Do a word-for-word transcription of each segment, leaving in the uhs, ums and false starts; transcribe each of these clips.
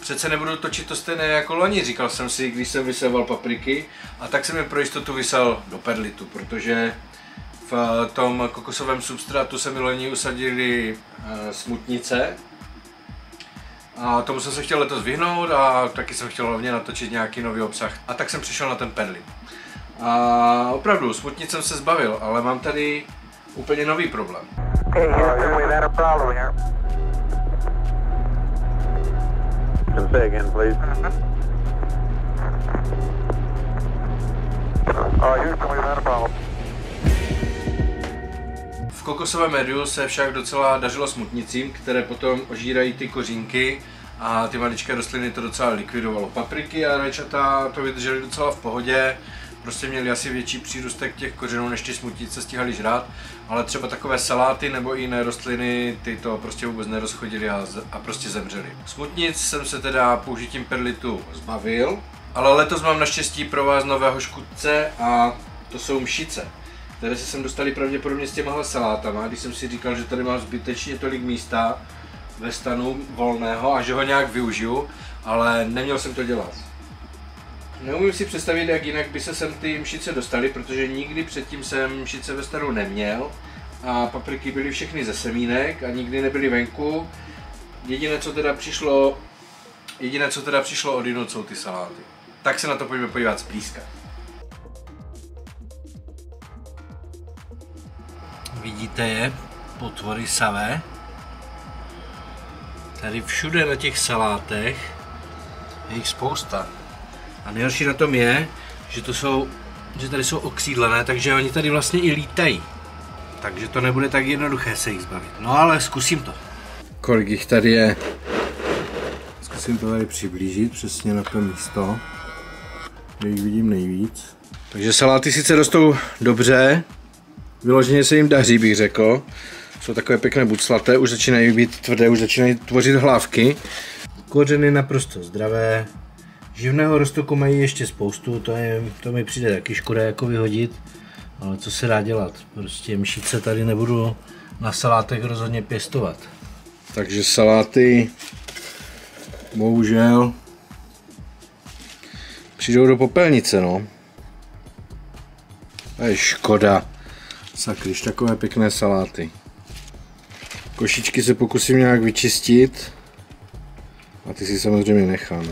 přece nebudu točit to stejné jako loni, říkal jsem si, když jsem vyséval papriky, a tak jsem je pro jistotu vysel do perlitu, protože v tom kokosovém substrátu se mi loni usadili smutnice a tomu jsem se chtěl letos vyhnout a taky jsem chtěl hlavně natočit nějaký nový obsah, a tak jsem přišel na ten perlit. A opravdu, smutnic jsem se zbavil, ale mám tady úplně nový problém. Say again, please. Uh, Houston, we've had a problem. V kokosovém mediu se však docela dařilo smutnicím, které potom ožírají ty kořínky a ty maličké rostliny to docela likvidovalo. Papriky a rajčata to vydržely docela v pohodě, prostě měli asi větší přírůstek těch kořenů, než ty smutnice stíhali žrát, ale třeba takové saláty nebo i jiné rostliny, ty to prostě vůbec nerozchodily a, a prostě zemřely. Smutnic jsem se teda použitím perlitu zbavil, ale letos mám naštěstí pro vás nového škůdce a to jsou mšice, které se sem dostaly pravděpodobně s těmahle salátama, když jsem si říkal, že tady mám zbytečně tolik místa ve stanu volného a že ho nějak využiju, ale neměl jsem to dělat. Neumím si představit, jak jinak by se sem ty mšice dostaly, protože nikdy předtím jsem mšice ve stanu neměl a papriky byly všechny ze semínek a nikdy nebyly venku. Jediné, co teda přišlo, jediné, co teda přišlo odjinud, jsou ty saláty. Tak se na to pojďme podívat zblízka. Vidíte je, potvory savé. Tady všude na těch salátech je jich spousta. A nejhorší na tom je, že, to jsou, že tady jsou okřídlené, takže oni tady vlastně i lítají. Takže to nebude tak jednoduché se jich zbavit. No ale zkusím to. Kolik jich tady je? Zkusím to tady přiblížit přesně na to místo, kde jich vidím nejvíc. Takže saláty sice rostou dobře, vyloženě se jim daří, bych řekl. Jsou takové pěkné buclaté, už začínají být tvrdé, už začínají tvořit hlávky. Kořeny naprosto zdravé. Živného roztoku mají ještě spoustu, to, je, to mi přijde taky škoda jako vyhodit, ale co se dá dělat, prostě mšice tady nebudu na salátech rozhodně pěstovat. Takže saláty bohužel přijdou do popelnice, no. To je škoda, sakryš, takové pěkné saláty. Košičky se pokusím nějak vyčistit a ty si samozřejmě necháme.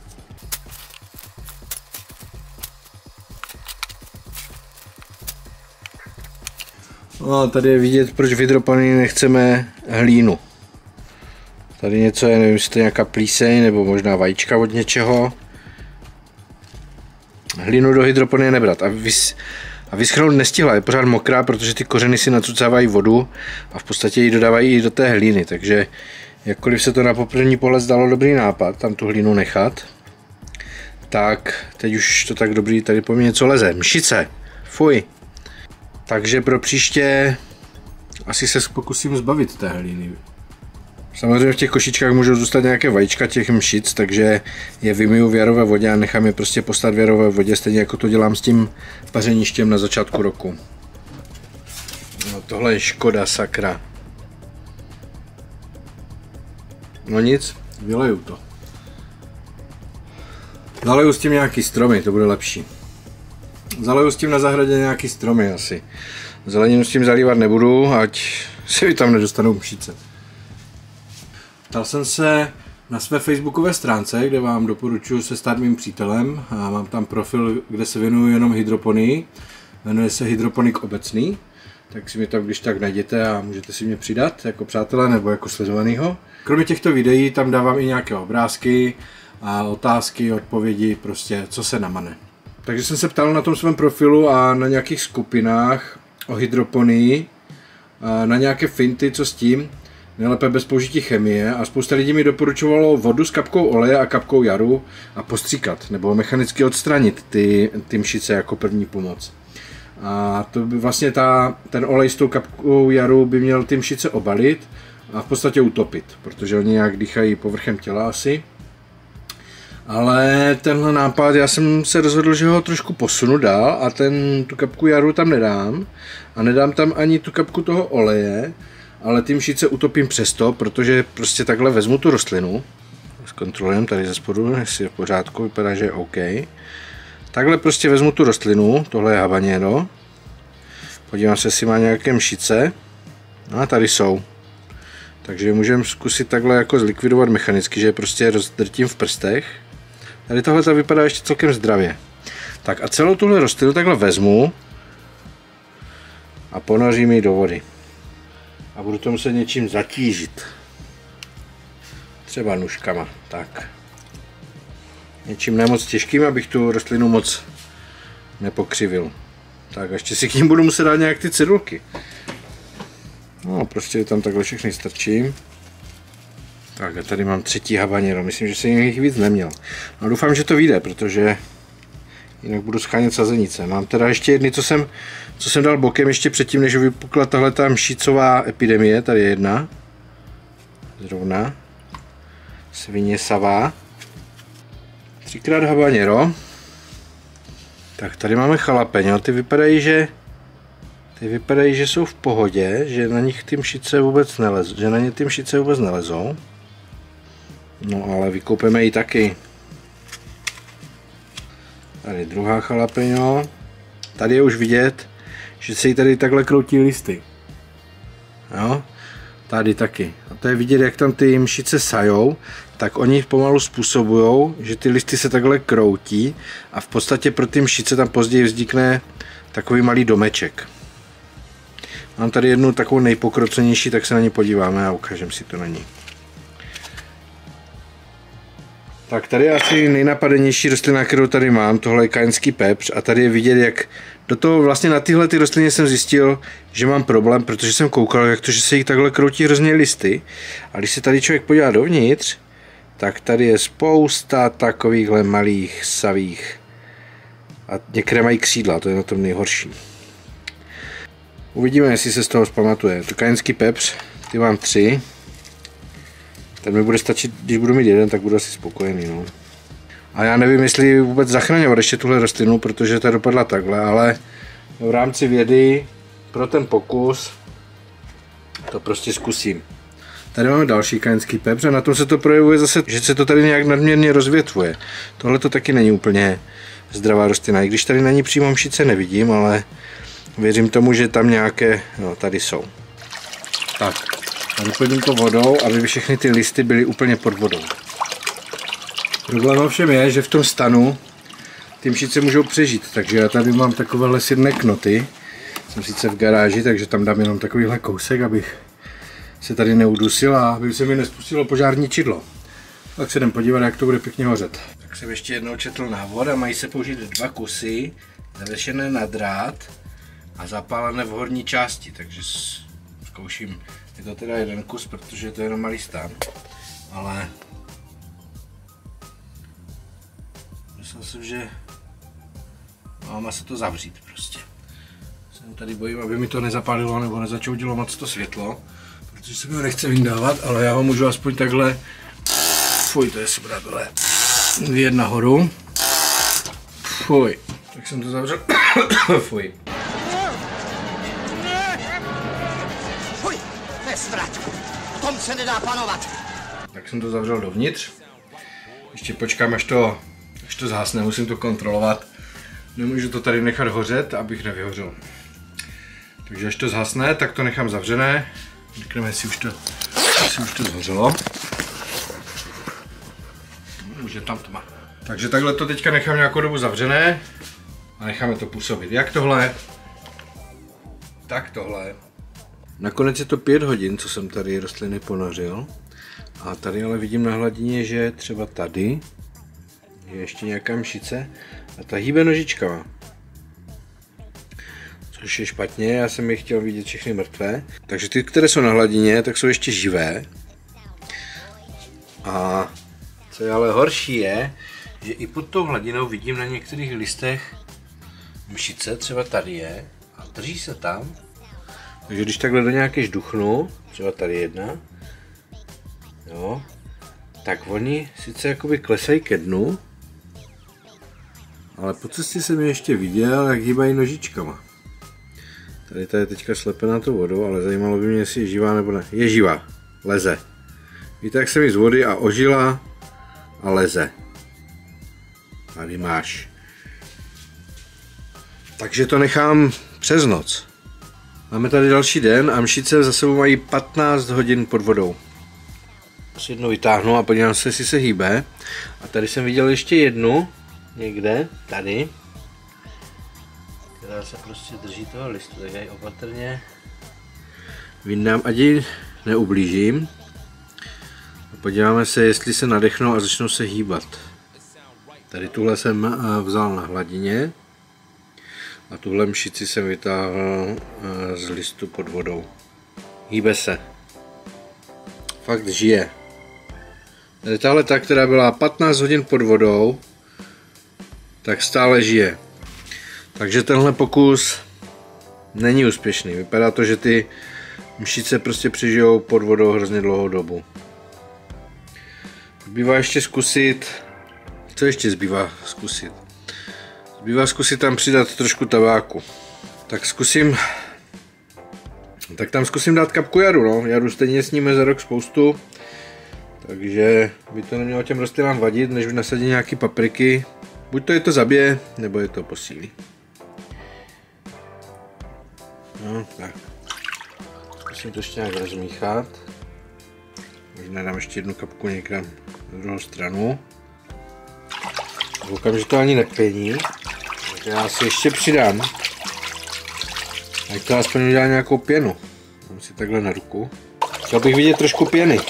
No, tady je vidět, proč v hydroponii nechceme hlínu. Tady něco je, nevím, jestli to je nějaká plíseň nebo možná vajíčka od něčeho. Hlínu do hydroponie nebrat. A, vys, a vyschnout nestihla, je pořád mokrá, protože ty kořeny si nacucávají vodu a v podstatě ji dodávají i do té hlíny. Takže jakkoliv se to na první pohled zdalo dobrý nápad, tam tu hlínu nechat, tak teď už to tak dobrý, tady po mně něco leze. Mšice, fuj. Takže pro příště asi se pokusím zbavit té hlíny. Samozřejmě v těch košičkách můžou zůstat nějaké vajíčka těch mšic, takže je vymyju v jarové vodě a nechám je prostě postat v jarové vodě, stejně jako to dělám s tím pařeništěm na začátku roku. No tohle je škoda, sakra. No nic, vyleju to. Zaleju s tím nějaký stromy, to bude lepší. Zaleju s tím na zahradě nějaký stromy asi. Zeleninu s tím zalívat nebudu, ať se mi tam nedostanou mšice. Ptal jsem se na své facebookové stránce, kde vám doporučuji se stát mým přítelem. A mám tam profil, kde se věnuju jenom hydroponii. Jmenuje se Hydroponik obecný. Tak si mě tam když tak najděte a můžete si mě přidat jako přátelé nebo jako sledovanýho. Kromě těchto videí tam dávám i nějaké obrázky a otázky, odpovědi, prostě co se namane. Takže jsem se ptal na tom svém profilu a na nějakých skupinách o hydroponii, na nějaké finty, co s tím, nejlépe bez použití chemie, a spousta lidí mi doporučovalo vodu s kapkou oleje a kapkou jaru a postříkat, nebo mechanicky odstranit ty, ty mšice jako první pomoc. A to by vlastně ta, ten olej s tou kapkou jaru by měl ty mšice obalit a v podstatě utopit, protože oni nějak dýchají povrchem těla asi. Ale tenhle nápad, já jsem se rozhodl, že ho trošku posunu dál a ten, tu kapku jaru tam nedám. A nedám tam ani tu kapku toho oleje, ale ty mšice utopím přesto, protože prostě takhle vezmu tu rostlinu. Kontrolujeme tady ze spodu, jestli je v pořádku, vypadá, že je OK. Takhle prostě vezmu tu rostlinu, tohle je habanero. Podívám se, jestli má nějaké mšice. No a tady jsou. Takže můžeme zkusit takhle jako zlikvidovat mechanicky, že je prostě rozdrtím v prstech. Tady tohle to vypadá ještě celkem zdravě. Tak a celou tuhle rostlinu takhle vezmu a ponořím ji do vody. A budu to muset něčím zatížit. Třeba nůžkama, tak. Něčím nemoc těžkým, abych tu rostlinu moc nepokřivil. Tak a ještě si k ním budu muset dát nějak ty cedulky. No, prostě tam takhle všechny strčím. Tak a tady mám třetí habanero, myslím, že jsem jich víc neměl. No doufám, že to vyjde, protože jinak budu schánět sazenice. Mám teda ještě jedny, co jsem, co jsem dal bokem ještě předtím, než vypukla tahle ta mšicová epidemie. Tady je jedna. Zrovna. Svině savá. Třikrát habanero. Tak tady máme chalapeňo, ty vypadají, že ty vypadají, že jsou v pohodě, že na nich ty mšice vůbec nelezou, že na ně ty mšice vůbec nelezou. No ale vykoupeme ji taky. Tady druhá chalapeňo. Tady je už vidět, že se jí tady takhle kroutí listy. Jo? Tady taky. A to je vidět, jak tam ty mšice sajou, tak oni pomalu způsobují, že ty listy se takhle kroutí a v podstatě pro ty mšice tam později vznikne takový malý domeček. Mám tady jednu takovou nejpokrocenější, tak se na ní podíváme a ukážem si to na ní. Tak tady je asi nejnapadenější rostlina, kterou tady mám, tohle je kajenský pepř a tady je vidět, jak do toho vlastně na tyhle ty rostliny jsem zjistil, že mám problém, protože jsem koukal, jak to, že se jí takhle kroutí hrozně listy. A když se tady člověk podívá dovnitř, tak tady je spousta takovýchhle malých savých a některé mají křídla, to je na tom nejhorší. Uvidíme, jestli se z toho zpamatuje. To kajenský pepř, ty mám tři. Ten mi bude stačit, když budu mít jeden, tak budu asi spokojený. No. A já nevím, jestli vůbec zachraňovat ještě tuhle rostlinu, protože ta dopadla takhle, ale v rámci vědy pro ten pokus to prostě zkusím. Tady máme další kajenský pepř a na tom se to projevuje zase, že se to tady nějak nadměrně rozvětvuje. Tohle to taky není úplně zdravá rostlina, i když tady na ní přímo mšice nevidím, ale věřím tomu, že tam nějaké, no tady jsou. Tak, a doplním to vodou, aby všechny ty listy byly úplně pod vodou. Problém ovšem je, že v tom stanu ty mšice můžou přežít, takže já tady mám takovéhle sirné knoty. Jsem sice v garáži, takže tam dám jenom takovýhle kousek, abych se tady neudusil a aby se mi nespustilo požární čidlo. Tak se jdem podívat, jak to bude pěkně hořet. Tak jsem ještě jednou četl návod a mají se použít dva kusy, zavešené na drát a zapálené v horní části, takže zkouším. Je to teda jeden kus, protože to je jenom malý stan, ale myslím si, že má se to zavřít prostě. Se tady bojím, aby mi to nezapálilo nebo nezačoudilo moc to světlo, protože se mi ho nechce vyndávat, ale já ho můžu aspoň takhle, fuj, to je super, tohle, vyjet nahoru, fuj, tak jsem to zavřel, fuj. V tom se nedá panovat. Tak jsem to zavřel dovnitř. Ještě počkám, až to, až to zhasne, musím to kontrolovat. Nemůžu to tady nechat hořet, abych nevyhořel. Takže až to zhasne, tak to nechám zavřené. Řekneme, jestli už to, jestli už to zhořelo. Už je tam tma. Takže takhle to teďka nechám nějakou dobu zavřené a necháme to působit. Jak tohle, tak tohle. Nakonec je to pět hodin, co jsem tady rostliny ponořil. A tady ale vidím na hladině, že třeba tady je ještě nějaká mšice a ta hýbe nožičkama. Což je špatně, já jsem je chtěl vidět všechny mrtvé. Takže ty, které jsou na hladině, tak jsou ještě živé. A co je ale horší je, že i pod tou hladinou vidím na některých listech mšice, třeba tady je, a drží se tam. Takže když takhle do nějaké žduchnu, třeba tady jedna, jo, tak oni sice jakoby klesají ke dnu, ale po cestě jsem je ještě viděl, jak hýbají nožičkama. Tady ta je teďka slepená tou vodou, ale zajímalo by mě, jestli je živá nebo ne. Je živá, leze. Víte, jak jsem ji z vody a ožila a leze. Tady máš. Takže to nechám přes noc. Máme tady další den a mšice za sebou mají patnáct hodin pod vodou. Si jednu vytáhnu a podívám se, jestli se hýbe. A tady jsem viděl ještě jednu, někde, tady, která se prostě drží toho listu, tak já ji opatrně vyndám, ať ji neublížím. A podíváme se, jestli se nadechnou a začnou se hýbat. Tady tuhle jsem vzal na hladině a tuhle mšici jsem vytáhl z listu pod vodou. Hýbe se. Fakt žije. Tady tahle ta, která byla patnáct hodin pod vodou, tak stále žije. Takže tenhle pokus není úspěšný. Vypadá to, že ty mšice prostě přežijou pod vodou hrozně dlouhou dobu. Zbývá ještě zkusit. Co ještě zbývá zkusit? Zbývá zkusit tam přidat trošku tabáku. Tak zkusím. Tak tam zkusím dát kapku jadu, no. Jadu stejně sníme za rok spoustu. Takže by to nemělo těm rostlinám vadit, než by nasadit nějaký papriky. Buď to je to zabije, nebo je to posílí. No, tak. Zkusím to ještě nějak rozmíchat. Možná dám ještě jednu kapku někam na druhou stranu. Koukám, že to ani nepění. Tak já si ještě přidám. Ať to aspoň udělá nějakou pěnu. Dám si takhle na ruku. Chtěl bych vidět trošku pěny.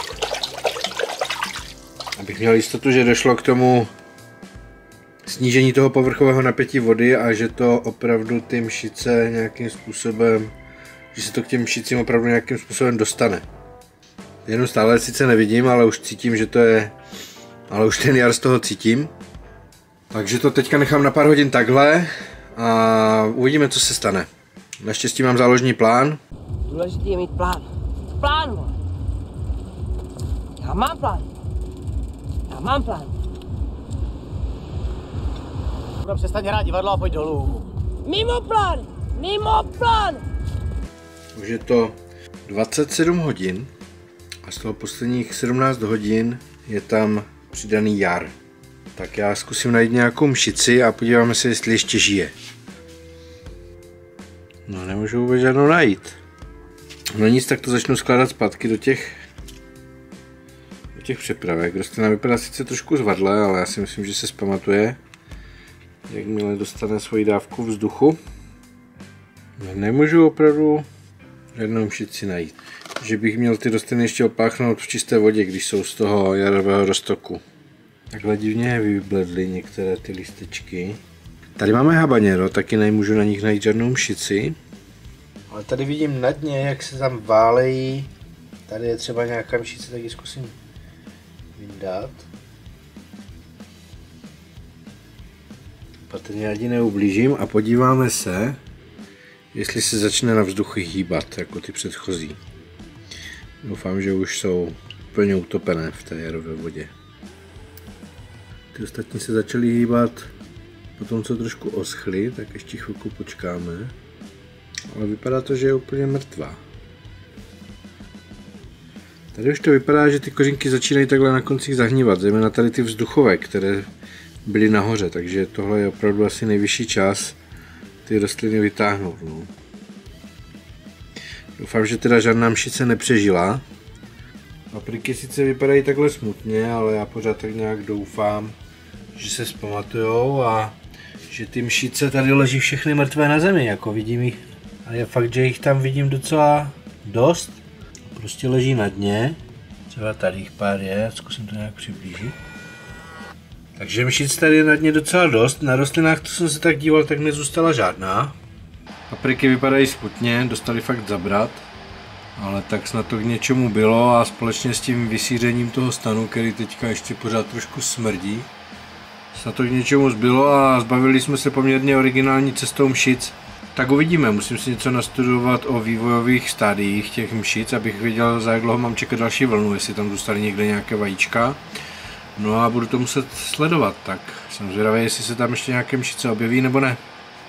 Abych měl jistotu, že došlo k tomu snížení toho povrchového napětí vody a že to opravdu ty mšice nějakým způsobem, že se to k těm mšicím opravdu nějakým způsobem dostane. Jenom stále sice nevidím, ale už cítím, že to je, ale už ten jar z toho cítím. Takže to teďka nechám na pár hodin takhle a uvidíme, co se stane. Naštěstí mám záložní plán. Důležitý je mít plán. Plán, vole. Já mám plán. Já mám plán. Kurva, přestaň hrát divadlo a pojď dolů. Mimo plán! Mimo plán! Už je to dvacet sedm hodin a z toho posledních sedmnáct hodin je tam přidaný jar. Tak já zkusím najít nějakou mšici a podíváme se, jestli ještě žije. No, nemůžu vůbec žádnou najít. No nic, tak to začnu skládat zpátky do těch do těch přepravek. Rostlina vypadá sice trošku zvadle, ale já si myslím, že se zpamatuje, jakmile dostane svoji dávku vzduchu. No, nemůžu opravdu žádnou mšici najít. Že bych měl ty rostliny ještě opáchnout v čisté vodě, když jsou z toho jarového roztoku. Takhle divně vybledly některé ty listečky. Tady máme habanero, taky nemůžu na nich najít žádnou mšici. Ale tady vidím na dně, jak se tam válejí. Tady je třeba nějaká mšice, tak ji zkusím vyndat. Patrně ani neublížím a podíváme se, jestli se začne na vzduchu hýbat, jako ty předchozí. Doufám, že už jsou plně utopené v té jarové vodě. Ty ostatní se začaly hýbat potom, co trošku oschly, tak ještě chvilku počkáme. Ale vypadá to, že je úplně mrtvá. Tady už to vypadá, že ty kořínky začínají takhle na koncích zahnívat, zejména tady ty vzduchové, které byly nahoře, takže tohle je opravdu asi nejvyšší čas ty rostliny vytáhnout. No. Doufám, že teda žádná mšice nepřežila. Papriky sice vypadají takhle smutně, ale já pořád tak nějak doufám, že se zpamatujou a že ty mšice tady leží všechny mrtvé na zemi, jako vidím jich. A je fakt, že jich tam vidím docela dost. Prostě leží na dně. Třeba tady jich pár je, zkusím to nějak přiblížit. Takže mšic tady je na dně docela dost. Na rostlinách, to jsem se tak díval, tak nezůstala žádná. Papriky vypadají smutně, dostali fakt zabrat. Ale tak snad to k něčemu bylo a společně s tím vysířením toho stanu, který teďka ještě pořád trošku smrdí, snad to k něčemu zbylo a zbavili jsme se poměrně originální cestou mšic. Tak uvidíme, musím si něco nastudovat o vývojových stádiích těch mšic, abych věděl, za jak dlouho mám čekat další vlnu, jestli tam zůstaly někde nějaké vajíčka. No a budu to muset sledovat, tak jsem zvědavý, jestli se tam ještě nějaké mšice objeví nebo ne.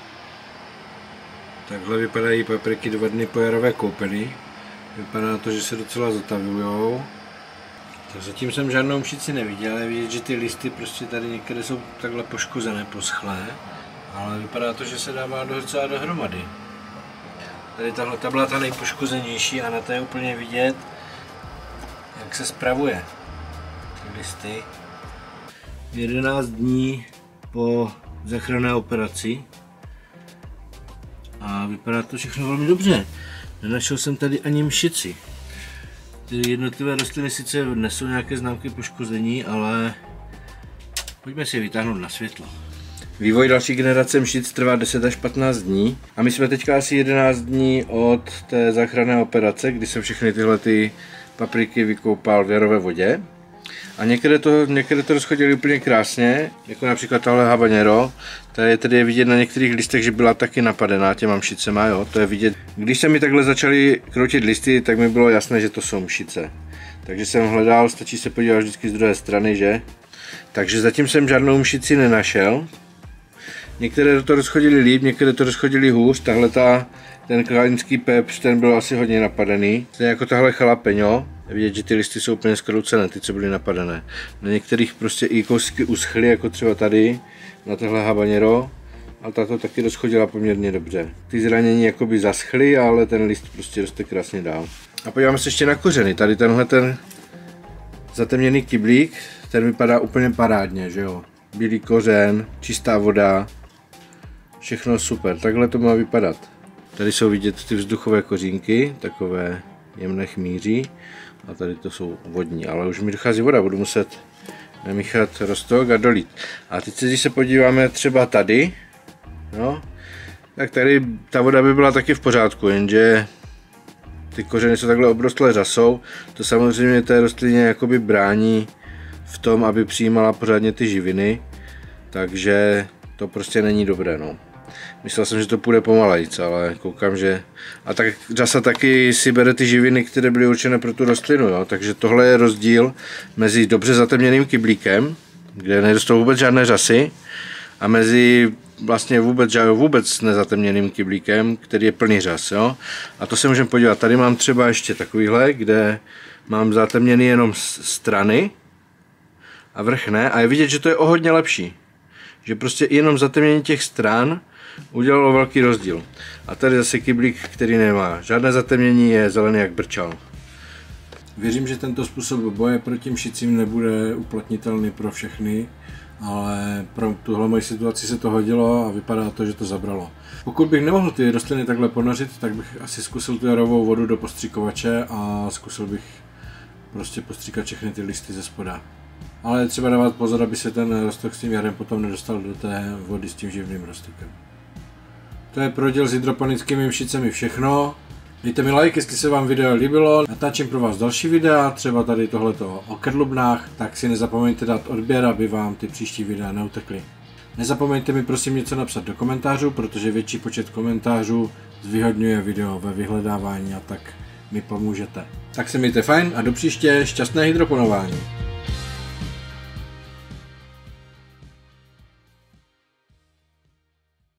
Takhle vypadají papriky dva dny po jarové koupeli. Vypadá to, že se docela zatavujou. Tak zatím jsem žádnou mšici neviděl, ale vidět, že ty listy prostě tady některé jsou takhle poškozené, poschlé, ale vypadá to, že se dává docela dohromady. Tady tahle ta byla ta nejpoškozenější a na té je úplně vidět, jak se spravuje ty listy. jedenáct dní po záchranné operaci a vypadá to všechno velmi dobře. Nenašel jsem tady ani mšici. Ty jednotlivé rostliny sice nesou nějaké známky poškození, ale pojďme si je vytáhnout na světlo. Vývoj další generace mšic trvá deset až patnáct dní a my jsme teďka asi jedenáct dní od té záchranné operace, kdy jsem všechny tyhle ty papriky vykoupal v jarové vodě. A některé to, některé to rozchodily úplně krásně, jako například tahle habanero. Tady je tedy vidět na některých listech, že byla taky napadená těma mšicema, jo, to je vidět. Když se mi takhle začaly kroutit listy, tak mi bylo jasné, že to jsou mšice. Takže jsem hledal, stačí se podívat vždycky z druhé strany, že? Takže zatím jsem žádnou mšici nenašel. Některé to rozchodily líp, některé to rozchodily hůř, tahle ta, ten králiňský pepř, ten byl asi hodně napadený. To je jako tahle chalapeňo. Vidět, že ty listy jsou úplně zkroucené, ty, co byly napadené. Na některých prostě i kousky uschly, jako třeba tady, na tohle habanero. A tato taky rozchodila poměrně dobře. Ty zranění jakoby zaschly, ale ten list prostě roste krásně dál. A podíváme se ještě na kořeny. Tady tenhle ten zatemněný kyblík, ten vypadá úplně parádně, že jo. Bílý kořen, čistá voda, všechno super. Takhle to má vypadat. Tady jsou vidět ty vzduchové kořínky, takové jemné chmíří. A tady to jsou vodní, ale už mi dochází voda, budu muset namíchat roztok a dolít. A teď se, když se podíváme třeba tady, no, tak tady ta voda by byla taky v pořádku, jenže ty kořeny jsou takhle obrostlé řasou, to samozřejmě té rostlině jakoby brání v tom, aby přijímala pořádně ty živiny, takže to prostě není dobré, no. Myslel jsem, že to půjde pomalejc, ale koukám, že... A tak řasa taky si bere ty živiny, které byly určené pro tu rostlinu, jo? Takže tohle je rozdíl mezi dobře zatemněným kyblíkem, kde nedostou vůbec žádné řasy, a mezi vlastně vůbec, vůbec nezatemněným kyblíkem, který je plný řas, jo? A to se můžeme podívat. Tady mám třeba ještě takovýhle, kde mám zatemněný jenom strany a vrch ne, a je vidět, že to je o hodně lepší. Že prostě jenom zatemnění těch stran udělalo velký rozdíl. A tady zase kyblík, který nemá žádné zatemnění, je zelený jak brčal. Věřím, že tento způsob boje proti mšicím nebude uplatnitelný pro všechny, ale pro tuhle moji situaci se to hodilo a vypadá to, že to zabralo. Pokud bych nemohl ty rostliny takhle ponořit, tak bych asi zkusil tu jarovou vodu do postřikovače a zkusil bych prostě postříkat všechny ty listy ze spoda. Ale je třeba dávat pozor, aby se ten rostok s tím jarem potom nedostal do té vody s tím živným roztokem. To je pro díl s hydroponickými mšicemi všechno. Dejte mi like, jestli se vám video líbilo. Natáčím pro vás další videa, třeba tady tohleto o kedlubnách, tak si nezapomeňte dát odběr, aby vám ty příští videa neutekly. Nezapomeňte mi prosím něco napsat do komentářů, protože větší počet komentářů zvýhodňuje video ve vyhledávání a tak mi pomůžete. Tak se mějte fajn a do příště šťastné hydroponování.